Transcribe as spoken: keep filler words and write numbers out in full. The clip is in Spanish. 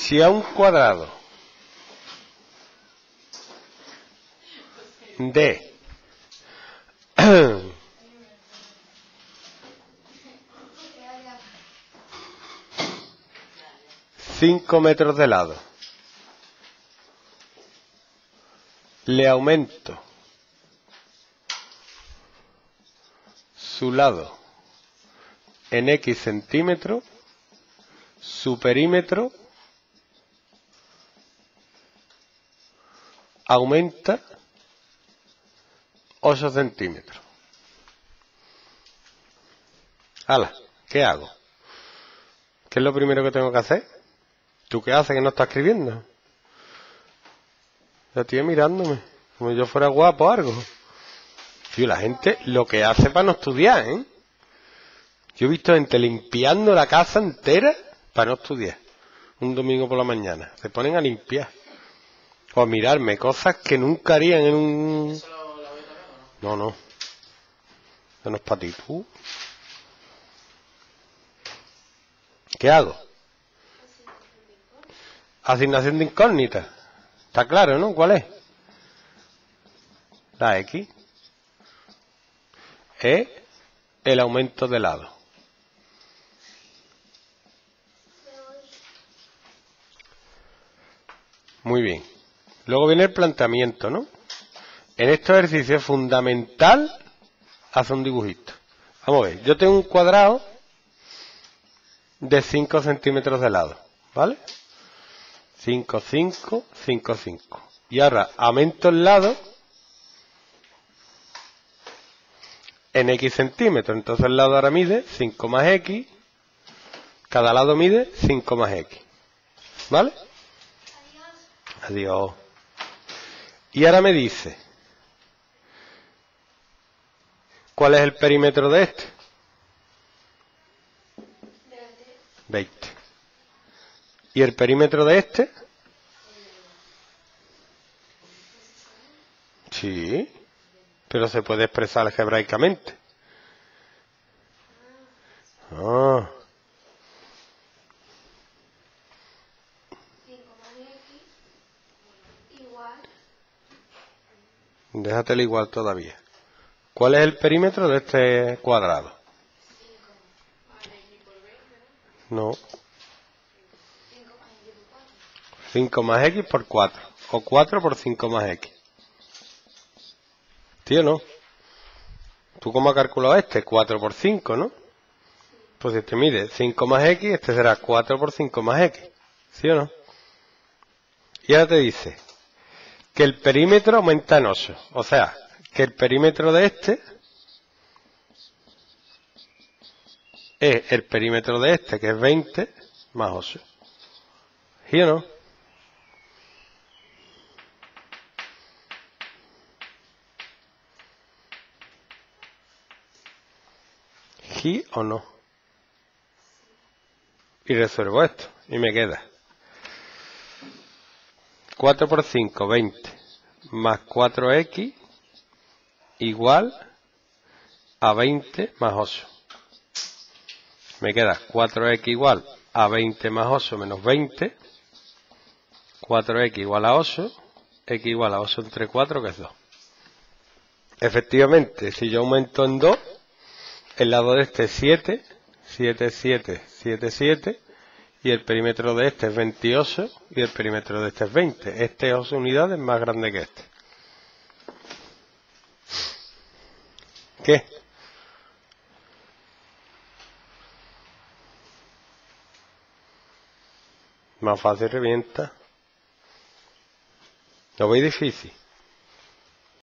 Si a un cuadrado de cinco metros de lado le aumento su lado en X centímetros, su perímetro aumenta ocho centímetros. ¡Hala! ¿Qué hago? ¿Qué es lo primero que tengo que hacer? ¿Tú qué haces que no estás escribiendo? La tía mirándome, como si yo fuera guapo o algo. Tío, la gente lo que hace para no estudiar, ¿eh? Yo he visto gente limpiando la casa entera para no estudiar. Un domingo por la mañana. Se ponen a limpiar. O a mirarme cosas que nunca harían en un... No, no. Eso no es para ti. ¿Tú? ¿Qué hago? Asignación de incógnita. Está claro, ¿no? ¿Cuál es? La X. Es el aumento de lado. Muy bien. Luego viene el planteamiento, ¿no? En este ejercicio es fundamental hacer un dibujito. Vamos a ver. Yo tengo un cuadrado de cinco centímetros de lado, ¿vale? cinco, cinco, cinco, cinco. Y ahora aumento el lado en X centímetros. Entonces el lado ahora mide cinco más X. Cada lado mide cinco más X. ¿Vale? Adiós. Y ahora me dice, ¿cuál es el perímetro de este? veinte. ¿Y el perímetro de este? Sí, pero se puede expresar algebraicamente. Ah. Déjatelo igual todavía. ¿Cuál es el perímetro de este cuadrado? No. cinco más X por cuatro. O cuatro por cinco más X. ¿Sí o no? ¿Tú cómo has calculado este? cuatro por cinco, ¿no? Pues si este mide cinco más X, este será cuatro por cinco más X. ¿Sí o no? Y ahora te dice que el perímetro aumenta en ocho. O sea, que el perímetro de este es el perímetro de este, que es veinte, más ocho. ¿Sí o no? ¿Sí o no? Y resuelvo esto. Y me queda cuatro por cinco, veinte. Más cuatro X igual a veinte más ocho. Me queda cuatro X igual a veinte más ocho menos veinte. cuatro X igual a ocho. X igual a ocho entre cuatro, que es dos. Efectivamente, si yo aumento en dos, el lado de este es siete. siete, siete, siete, siete. Y el perímetro de este es veintiocho. Y el perímetro de este es veinte. Este es ocho unidades más grande que este. ¿Qué? Más fácil revienta. ¿Lo veis difícil?